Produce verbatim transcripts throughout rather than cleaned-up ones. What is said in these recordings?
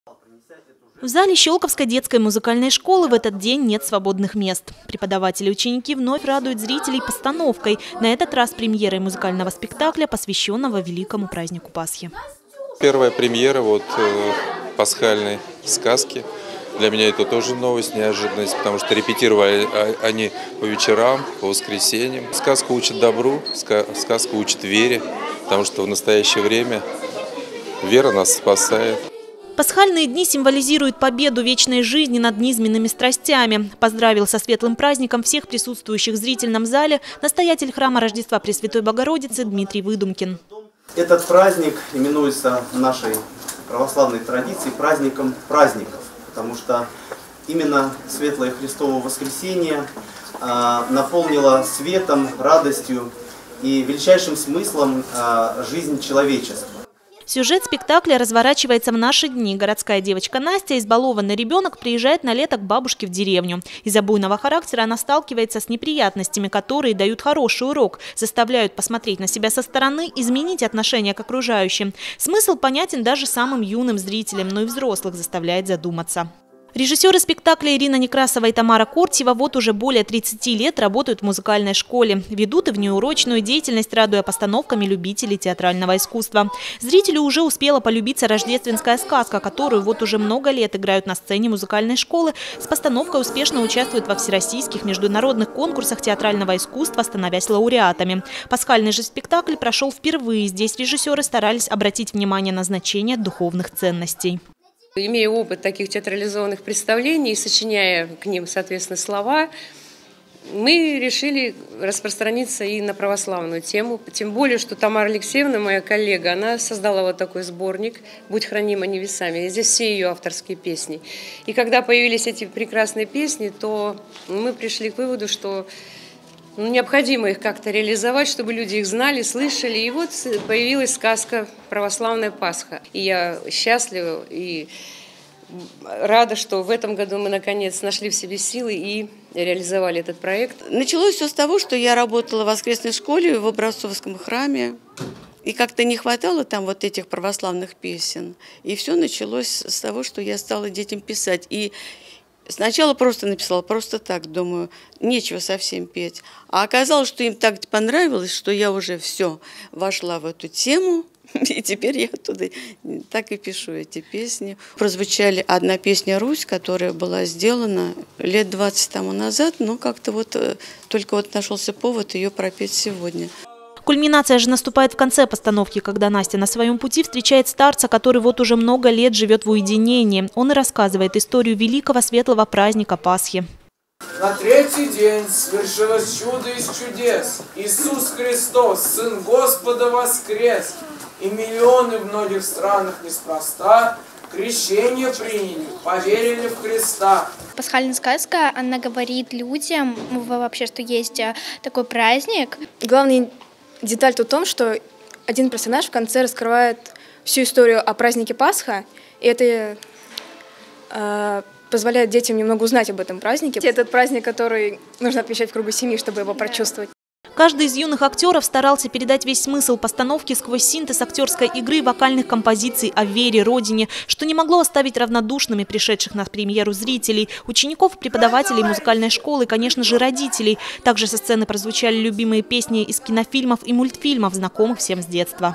В зале Щелковской детской музыкальной школы в этот день нет свободных мест. Преподаватели и ученики вновь радуют зрителей постановкой. На этот раз премьерой музыкального спектакля, посвященного великому празднику Пасхи. Первая премьера вот э, пасхальной сказки. Для меня это тоже новость, неожиданность, потому что репетировали они по вечерам, по воскресеньям. Сказка учит добру, сказка учит вере, потому что в настоящее время вера нас спасает. Пасхальные дни символизируют победу вечной жизни над низменными страстями. Поздравил со светлым праздником всех присутствующих в зрительном зале настоятель храма Рождества Пресвятой Богородицы Дмитрий Выдумкин. Этот праздник именуется в нашей православной традиции праздником праздников, потому что именно светлое Христово воскресенье а, наполнило светом, радостью и величайшим смыслом а, жизнь человечества. Сюжет спектакля разворачивается в наши дни. Городская девочка Настя, избалованный ребенок, приезжает на лето к бабушке в деревню. Из-за буйного характера она сталкивается с неприятностями, которые дают хороший урок, заставляют посмотреть на себя со стороны, изменить отношение к окружающим. Смысл понятен даже самым юным зрителям, но и взрослых заставляет задуматься. Режиссеры спектакля Ирина Некрасова и Тамара Кортьева вот уже более тридцати лет работают в музыкальной школе. Ведут и внеурочную деятельность, радуя постановками любителей театрального искусства. Зрителю уже успела полюбиться рождественская сказка, которую вот уже много лет играют на сцене музыкальной школы. С постановкой успешно участвуют во всероссийских международных конкурсах театрального искусства, становясь лауреатами. Пасхальный же спектакль прошел впервые. Здесь режиссеры старались обратить внимание на значение духовных ценностей. Имея опыт таких театрализованных представлений и сочиняя к ним, соответственно, слова, мы решили распространиться и на православную тему. Тем более, что Тамара Алексеевна, моя коллега, она создала вот такой сборник «Будь хранима небесами». И здесь все ее авторские песни. И когда появились эти прекрасные песни, то мы пришли к выводу, что ну, необходимо их как-то реализовать, чтобы люди их знали, слышали. И вот появилась сказка «Православная Пасха». И я счастлива и рада, что в этом году мы наконец нашли в себе силы и реализовали этот проект. Началось все с того, что я работала в воскресной школе в Образцовском храме. И как-то не хватало там вот этих православных песен. И все началось с того, что я стала детям писать. И сначала просто написала, просто так, думаю, нечего совсем петь. А оказалось, что им так понравилось, что я уже все вошла в эту тему. И теперь я оттуда так и пишу эти песни. Прозвучали одна песня «Русь», которая была сделана лет двадцать тому назад, но как-то вот только вот нашелся повод ее пропеть сегодня. Кульминация же наступает в конце постановки, когда Настя на своем пути встречает старца, который вот уже много лет живет в уединении. Он и рассказывает историю великого светлого праздника Пасхи. На третий день свершилось чудо из чудес. Иисус Христос, Сын Господа, воскрес. И миллионы в многих странах неспроста крещение приняли, поверили в Христа. Пасхальная сказка, она говорит людям вообще, что есть такой праздник. Главный деталь тут в том, что один персонаж в конце раскрывает всю историю о празднике Пасха, и это э, позволяет детям немного узнать об этом празднике. Этот праздник, который нужно отмечать в кругу семьи, чтобы его прочувствовать. Каждый из юных актеров старался передать весь смысл постановки сквозь синтез актерской игры и вокальных композиций о вере, родине, что не могло оставить равнодушными пришедших на премьеру зрителей, учеников, преподавателей музыкальной школы, конечно же, родителей. Также со сцены прозвучали любимые песни из кинофильмов и мультфильмов, знакомых всем с детства.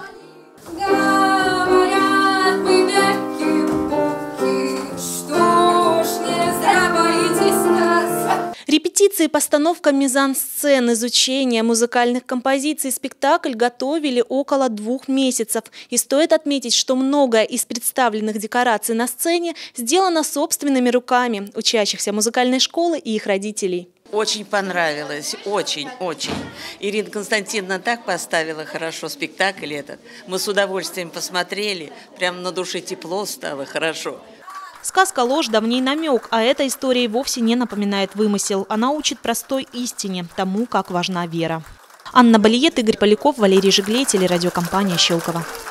Репетиции, постановка мизансцен, изучение музыкальных композиций, спектакль готовили около двух месяцев. И стоит отметить, что многое из представленных декораций на сцене сделано собственными руками учащихся музыкальной школы и их родителей. Очень понравилось, очень-очень. Ирина Константиновна так поставила хорошо спектакль этот. Мы с удовольствием посмотрели, прям на душе тепло стало, хорошо. Сказка «Ложь» давний намек, а эта история вовсе не напоминает вымысел. Она учит простой истине, тому, как важна вера. Анна Балиет, Игорь Поляков, Валерий Жиглей, телерадиокомпания «Щелково».